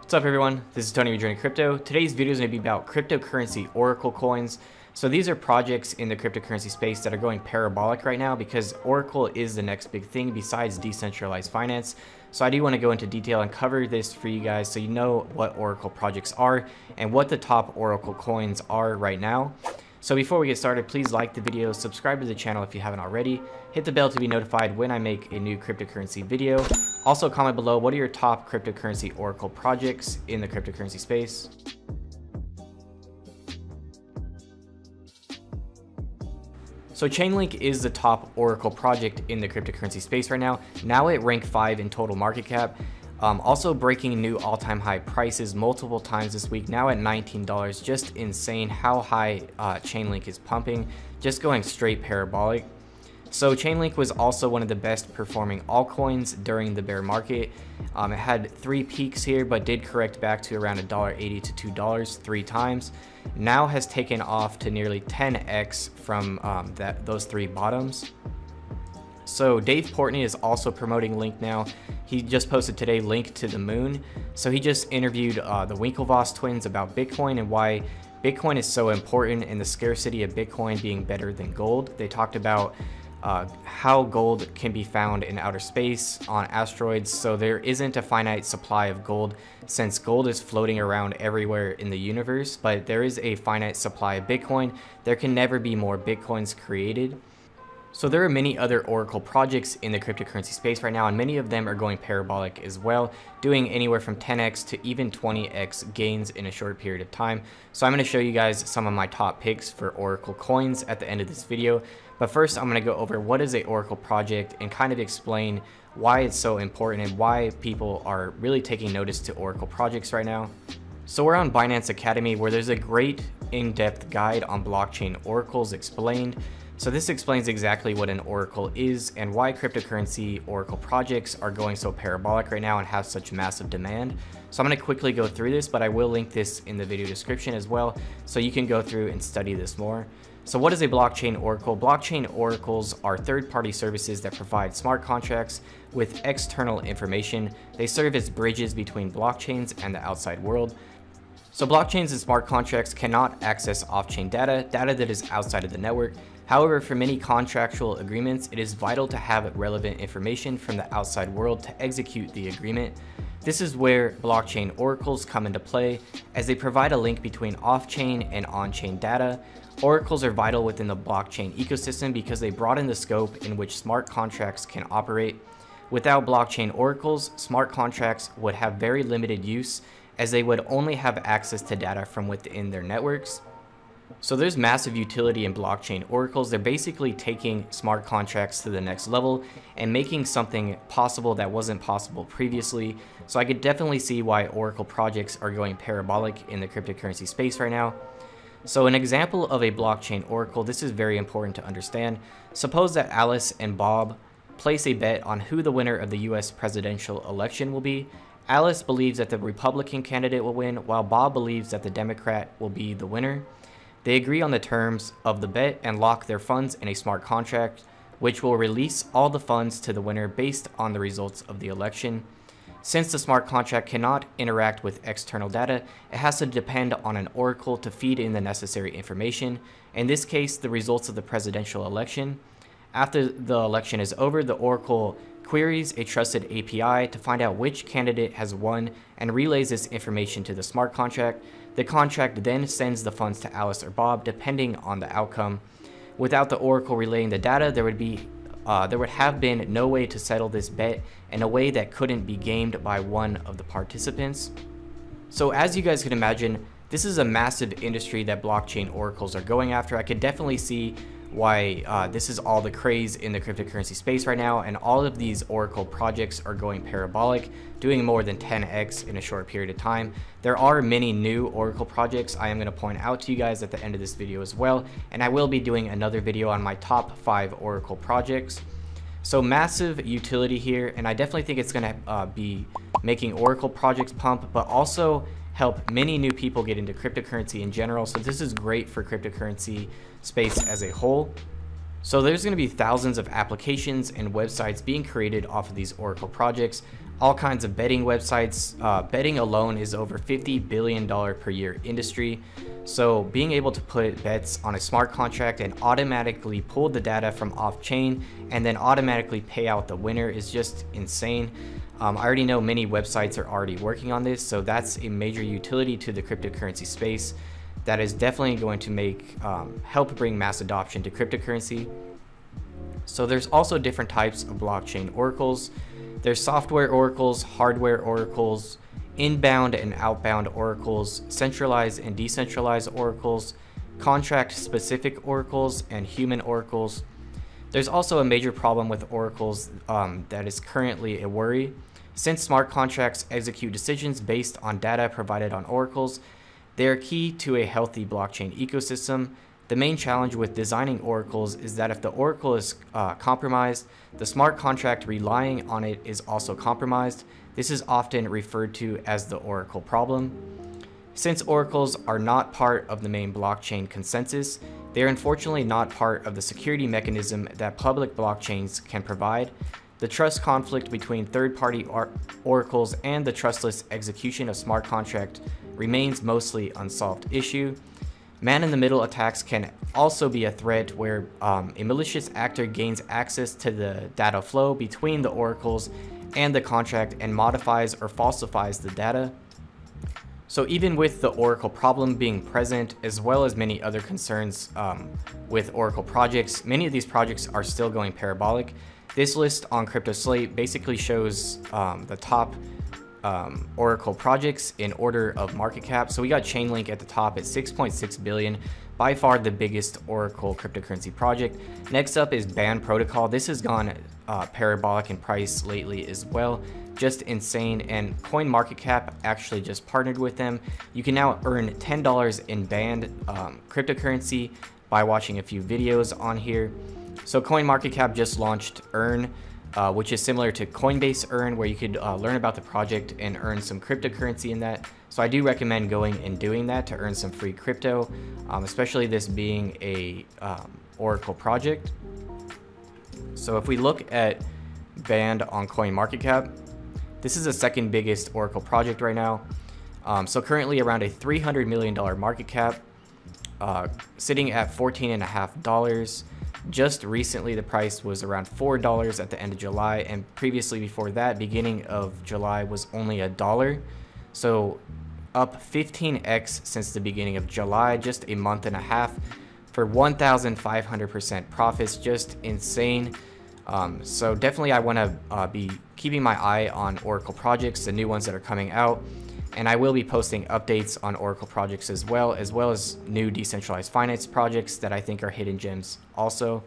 What's up everyone, this is Tony with Journey Crypto. Today's video is going to be about cryptocurrency Oracle coins. So these are projects in the cryptocurrency space that are going parabolic right now because Oracle is the next big thing besides decentralized finance. So I do want to go into detail and cover this for you guys so you know what Oracle projects are and what the top Oracle coins are right now. So before we get started, please like the video, subscribe to the channel if you haven't already, hit the bell to be notified when I make a new cryptocurrency video. Also comment below what are your top cryptocurrency Oracle projects in the cryptocurrency space. So Chainlink is the top Oracle project in the cryptocurrency space right now. Now at rank 5 in total market cap. Also breaking new all-time high prices multiple times this week, now at $19. Just insane how high Chainlink is pumping, just going straight parabolic. So Chainlink was also one of the best performing altcoins during the bear market. It had 3 peaks here, but did correct back to around $1.80 to $2 3 times. Now has taken off to nearly 10x from those 3 bottoms. So Dave Portnoy is also promoting Link now. He just posted today Link to the moon. So he just interviewed the Winklevoss twins about Bitcoin and why Bitcoin is so important and the scarcity of Bitcoin being better than gold. They talked about how gold can be found in outer space on asteroids. So there isn't a finite supply of gold since gold is floating around everywhere in the universe, but there is a finite supply of Bitcoin. There can never be more Bitcoins created. So there are many other Oracle projects in the cryptocurrency space right now, and many of them are going parabolic as well, doing anywhere from 10x to even 20x gains in a short period of time. So I'm going to show you guys some of my top picks for Oracle coins at the end of this video. But first, I'm going to go over what is a Oracle project and kind of explain why it's so important and why people are really taking notice to Oracle projects right now. So we're on Binance Academy, where there's a great in-depth guide on blockchain oracles explained. So this explains exactly what an oracle is and why cryptocurrency oracle projects are going so parabolic right now and have such massive demand. So I'm going to quickly go through this, but I will link this in the video description as well, so you can go through and study this more. So what is a blockchain oracle? Blockchain oracles are third-party services that provide smart contracts with external information. They serve as bridges between blockchains and the outside world. So blockchains and smart contracts cannot access off-chain data that is outside of the network. However, for many contractual agreements, it is vital to have relevant information from the outside world to execute the agreement. This is where blockchain oracles come into play, as they provide a link between off-chain and on-chain data. Oracles are vital within the blockchain ecosystem because they broaden the scope in which smart contracts can operate. Without blockchain oracles, smart contracts would have very limited use, as they would only have access to data from within their networks. So there's massive utility in blockchain oracles. They're basically taking smart contracts to the next level and making something possible that wasn't possible previously. So I could definitely see why Oracle projects are going parabolic in the cryptocurrency space right now. So an example of a blockchain oracle, this is very important to understand. Suppose that Alice and Bob place a bet on who the winner of the US presidential election will be. Alice believes that the Republican candidate will win, while Bob believes that the Democrat will be the winner. They agree on the terms of the bet and lock their funds in a smart contract, which will release all the funds to the winner based on the results of the election. Since the smart contract cannot interact with external data, it has to depend on an oracle to feed in the necessary information, in this case, the results of the presidential election. After the election is over, the oracle queries a trusted API to find out which candidate has won and relays this information to the smart contract. The contract then sends the funds to Alice or Bob, depending on the outcome. Without the oracle relaying the data, there would have been no way to settle this bet in a way that couldn't be gamed by one of the participants. So as you guys can imagine, this is a massive industry that blockchain oracles are going after. I could definitely see why this is all the craze in the cryptocurrency space right now, and all of these oracle projects are going parabolic, doing more than 10x in a short period of time. There are many new oracle projects I am going to point out to you guys at the end of this video as well, and I will be doing another video on my top 5 oracle projects. So massive utility here, and I definitely think it's going to be making oracle projects pump, but also help many new people get into cryptocurrency in general. So this is great for cryptocurrency space as a whole. So there's going to be thousands of applications and websites being created off of these Oracle projects, all kinds of betting websites. Betting alone is over $50 billion per year industry. So being able to put bets on a smart contract and automatically pull the data from off-chain and then automatically pay out the winner is just insane. I already know many websites are already working on this, so that's a major utility to the cryptocurrency space that is definitely going to help bring mass adoption to cryptocurrency. So there's also different types of blockchain oracles. There's software oracles, hardware oracles, inbound and outbound oracles, centralized and decentralized oracles, contract-specific oracles, and human oracles. There's also a major problem with oracles that is currently a worry. Since smart contracts execute decisions based on data provided on oracles, they are key to a healthy blockchain ecosystem. The main challenge with designing oracles is that if the oracle is compromised, the smart contract relying on it is also compromised. This is often referred to as the oracle problem. Since oracles are not part of the main blockchain consensus, they are unfortunately not part of the security mechanism that public blockchains can provide. The trust conflict between third-party oracles and the trustless execution of smart contract remains mostly unsolved issue. Man-in-the-middle attacks can also be a threat where a malicious actor gains access to the data flow between the oracles and the contract and modifies or falsifies the data. So even with the oracle problem being present, as well as many other concerns with oracle projects, many of these projects are still going parabolic. This list on CryptoSlate basically shows the top oracle projects in order of market cap. So we got Chainlink at the top at 6.6 billion, by far the biggest oracle cryptocurrency project. Next up is Band Protocol. This has gone parabolic in price lately as well, just insane. And CoinMarketCap actually just partnered with them. You can now earn $10 in Band cryptocurrency by watching a few videos on here. So CoinMarketCap just launched Earn, which is similar to Coinbase Earn, where you could learn about the project and earn some cryptocurrency in that. So I do recommend going and doing that to earn some free crypto, especially this being a Oracle project. So if we look at Band on CoinMarketCap, this is the second biggest Oracle project right now. So currently around a $300 million market cap, sitting at $14.50. Just recently, the price was around $4 at the end of July, and previously before that, beginning of July, was only $1. So up 15x since the beginning of July, just a month and a half, for 1,500% profits, just insane. So definitely I want to be keeping my eye on Oracle projects, the new ones that are coming out. And I will be posting updates on Oracle projects as well as new decentralized finance projects that I think are hidden gems also.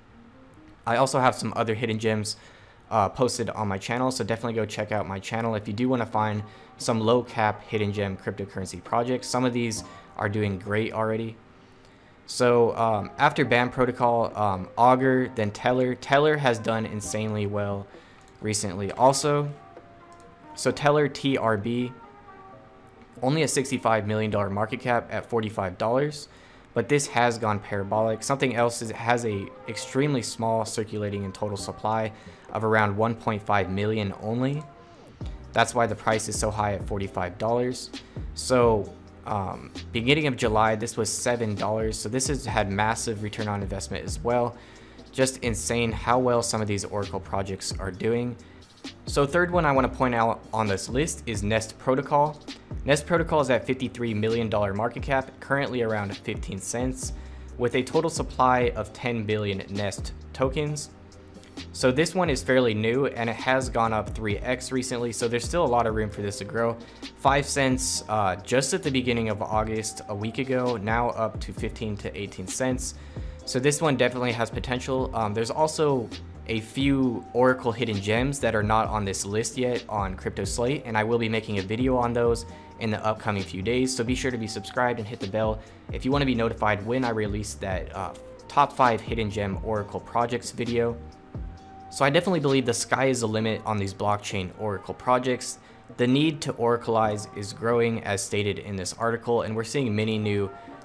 I also have some other hidden gems posted on my channel, so definitely go check out my channel if you do want to find some low cap hidden gem cryptocurrency projects. Some of these are doing great already. So after Band Protocol, Augur, then Teller. Teller has done insanely well recently also. So Teller TRB, only a $65 million market cap at $45, but this has gone parabolic. Something else is it has a extremely small circulating and total supply of around 1.5 million only. That's why the price is so high at $45. So beginning of July, this was $7. So this has had massive return on investment as well. Just insane how well some of these Oracle projects are doing. So third one I want to point out on this list is Nest Protocol. Nest Protocol is at $53 million market cap, currently around 15 cents, with a total supply of 10 billion Nest tokens. So this one is fairly new and it has gone up 3x recently, so there's still a lot of room for this to grow. 5 cents just at the beginning of August a week ago, now up to 15 to 18 cents. So this one definitely has potential. There's also a few Oracle hidden gems that are not on this list yet on CryptoSlate, and I will be making a video on those in the upcoming few days. So be sure to be subscribed and hit the bell if you want to be notified when I release that top 5 hidden gem Oracle projects video. So I definitely believe the sky is the limit on these blockchain Oracle projects. The need to Oracleize is growing as stated in this article, and we're seeing many new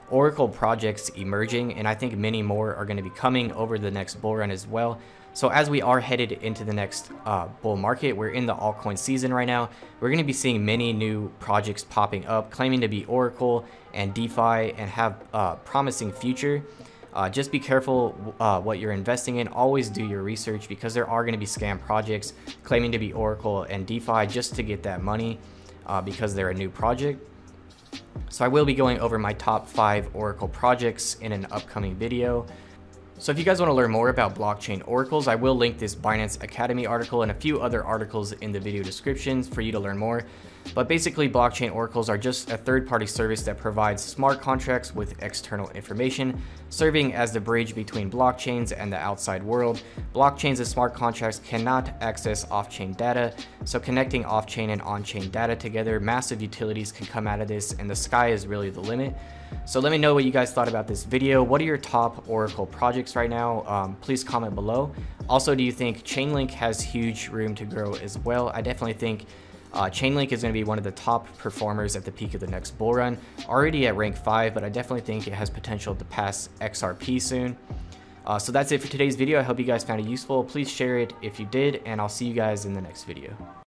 Oracle projects emerging, and I think many more are going to be coming over the next bull run as well. So as we are headed into the next bull market, we're in the altcoin season right now. We're going to be seeing many new projects popping up, claiming to be Oracle and DeFi and have a promising future. Just be careful what you're investing in. Always do your research, because there are going to be scam projects claiming to be Oracle and DeFi just to get that money because they're a new project. So I will be going over my top 5 Oracle projects in an upcoming video. So if you guys want to learn more about blockchain oracles, I will link this Binance Academy article and a few other articles in the video descriptions for you to learn more. But basically, blockchain oracles are just a third-party service that provides smart contracts with external information, serving as the bridge between blockchains and the outside world. Blockchains and smart contracts cannot access off-chain data, so connecting off-chain and on-chain data together, massive utilities can come out of this, and the sky is really the limit. So let me know what you guys thought about this video. What are your top Oracle projects right now? Please comment below. Also, do you think Chainlink has huge room to grow as well? I definitely think Chainlink is going to be one of the top performers at the peak of the next bull run. Already at rank 5, but I definitely think it has potential to pass XRP soon. So that's it for today's video. I hope you guys found it useful. Please share it if you did, and I'll see you guys in the next video.